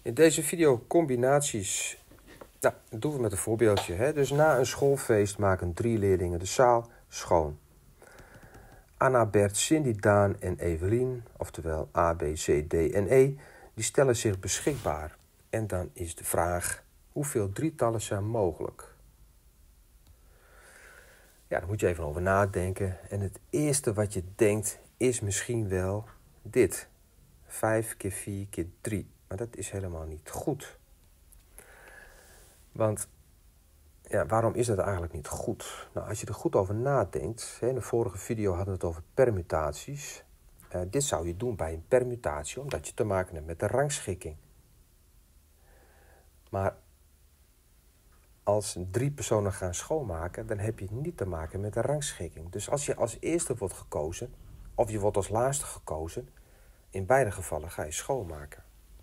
In deze video combinaties, dat doen we met een voorbeeldje. Hè? Dus na een schoolfeest maken 3 leerlingen de zaal schoon. Anna, Bert, Cindy, Daan en Evelien, oftewel A, B, C, D en E, die stellen zich beschikbaar. En dan is de vraag, hoeveel drietallen zijn mogelijk? Ja, daar moet je even over nadenken. En het eerste wat je denkt is misschien wel dit. 5 keer 4 keer 3. Maar dat is helemaal niet goed. Want ja, waarom is dat eigenlijk niet goed? Nou, als je er goed over nadenkt, in de vorige video hadden we het over permutaties. Dit zou je doen bij een permutatie, omdat je te maken hebt met de rangschikking. Maar als 3 personen gaan schoonmaken, dan heb je niet te maken met de rangschikking. Dus als je als eerste wordt gekozen, of je wordt als laatste gekozen, in beide gevallen ga je schoonmaken.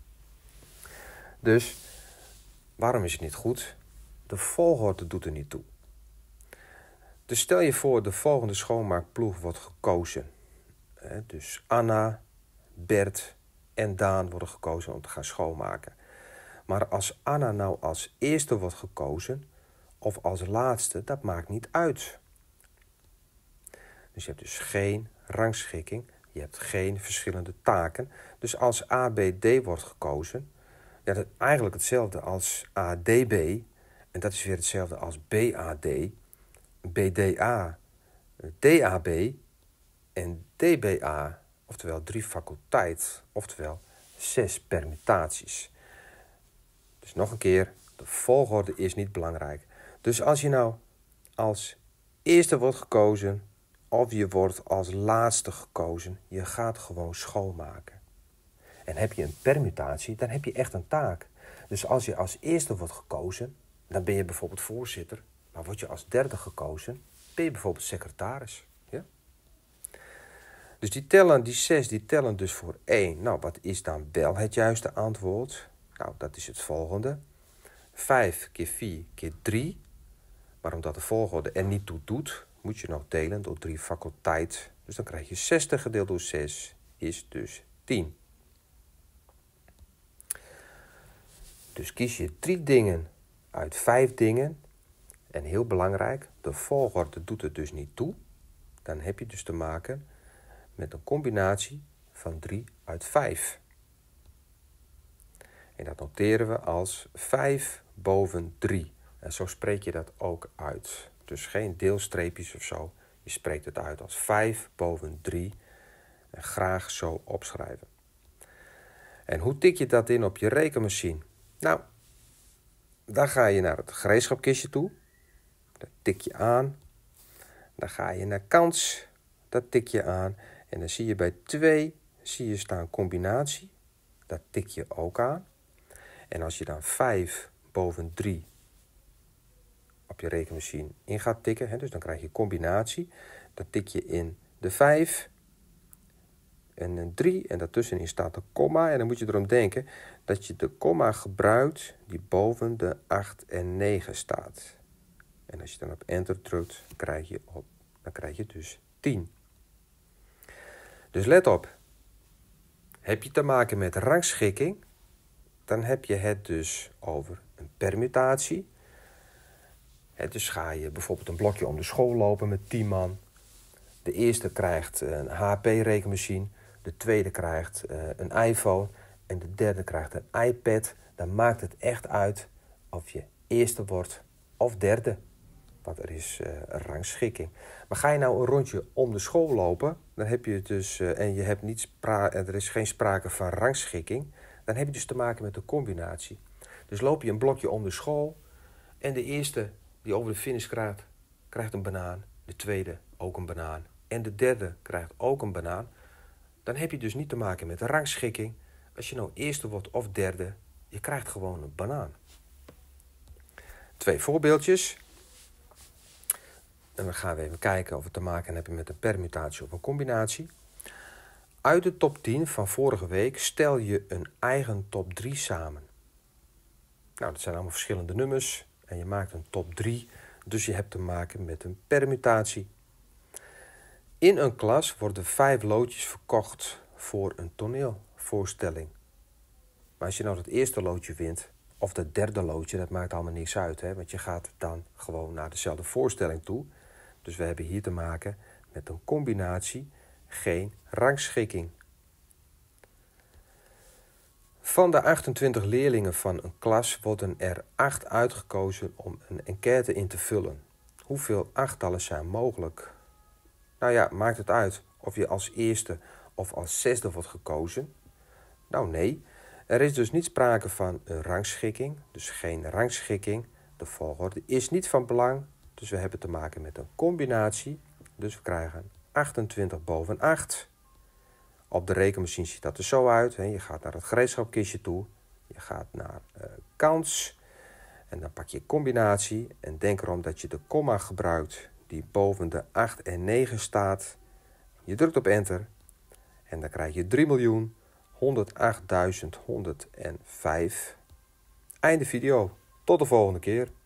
Dus waarom is het niet goed? De volgorde doet er niet toe. Dus stel je voor, de volgende schoonmaakploeg wordt gekozen. Dus Anna, Bert en Daan worden gekozen om te gaan schoonmaken. Maar als Anna nou als eerste wordt gekozen of als laatste, dat maakt niet uit. Dus je hebt dus geen rangschikking, je hebt geen verschillende taken. Dus als A, B, D wordt gekozen, ja, dat is eigenlijk hetzelfde als ADB. En dat is weer hetzelfde als BAD, BDA, DAB en DBA. Oftewel 3 faculteit, oftewel 6 permutaties. Dus nog een keer, de volgorde is niet belangrijk. Dus als je nou als eerste wordt gekozen of je wordt als laatste gekozen, je gaat gewoon schoonmaken. En heb je een permutatie, dan heb je echt een taak. Dus als je als eerste wordt gekozen, dan ben je bijvoorbeeld voorzitter. Maar word je als derde gekozen, ben je bijvoorbeeld secretaris. Ja? Dus die 6 tellen dus voor 1. Nou, wat is dan wel het juiste antwoord? Nou, dat is het volgende. 5 keer 4 keer 3. Maar omdat de volgorde er niet toe doet, moet je nog delen door 3 faculteit. Dus dan krijg je 60 gedeeld door 6 is dus 10. Dus kies je 3 dingen uit 5 dingen. En heel belangrijk, de volgorde doet er dus niet toe. Dan heb je dus te maken met een combinatie van 3 uit 5. En dat noteren we als 5 boven 3. En zo spreek je dat ook uit. Dus geen deelstreepjes of zo. Je spreekt het uit als 5 boven 3. En graag zo opschrijven. En hoe tik je dat in op je rekenmachine? Nou, dan ga je naar het gereedschapkistje toe. Dat tik je aan. Dan ga je naar kans. Dat tik je aan. En dan zie je bij 2 staan combinatie. Dat tik je ook aan. En als je dan 5 boven 3 op je rekenmachine in gaat tikken, dus dan krijg je combinatie. Dan tik je in de 5 en een 3 en daartussenin staat een komma. En dan moet je erom denken dat je de komma gebruikt die boven de 8 en 9 staat. En als je dan op enter drukt, dan krijg je dus 10. Dus let op. Heb je te maken met rangschikking, dan heb je het dus over een permutatie. Dus ga je bijvoorbeeld een blokje om de school lopen met 10 man. De eerste krijgt een HP-rekenmachine. De tweede krijgt een iPhone. En de derde krijgt een iPad. Dan maakt het echt uit of je eerste wordt of derde. Want er is een rangschikking. Maar ga je nou een rondje om de school lopen, dan heb je het dus, en je hebt er is geen sprake van rangschikking, dan heb je dus te maken met een combinatie. Dus loop je een blokje om de school en de eerste die over de finish krijgt een banaan. De tweede ook een banaan. En de derde krijgt ook een banaan. Dan heb je dus niet te maken met een rangschikking. Als je nou eerste wordt of derde, je krijgt gewoon een banaan. 2 voorbeeldjes. En dan gaan we even kijken of we te maken hebben met een permutatie of een combinatie. Uit de top 10 van vorige week stel je een eigen top 3 samen. Nou, dat zijn allemaal verschillende nummers. En je maakt een top 3, dus je hebt te maken met een permutatie. In een klas worden 5 loodjes verkocht voor een toneelvoorstelling. Maar als je nou het eerste loodje wint, of het derde loodje, dat maakt allemaal niks uit. Hè? Want je gaat dan gewoon naar dezelfde voorstelling toe. Dus we hebben hier te maken met een combinatie, geen rangschikking. Van de 28 leerlingen van een klas worden er 8 uitgekozen om een enquête in te vullen. Hoeveel achttallen zijn mogelijk? Nou ja, maakt het uit of je als eerste of als zesde wordt gekozen? Nou nee, er is dus niet sprake van een rangschikking, dus geen rangschikking. De volgorde is niet van belang, dus we hebben te maken met een combinatie. Dus we krijgen 28 boven 8. Op de rekenmachine ziet dat er zo uit. Je gaat naar het gereedschapkistje toe. Je gaat naar kans. En dan pak je combinatie. En denk erom dat je de komma gebruikt die boven de 8 en 9 staat. Je drukt op enter. En dan krijg je 3.108.105. Einde video. Tot de volgende keer.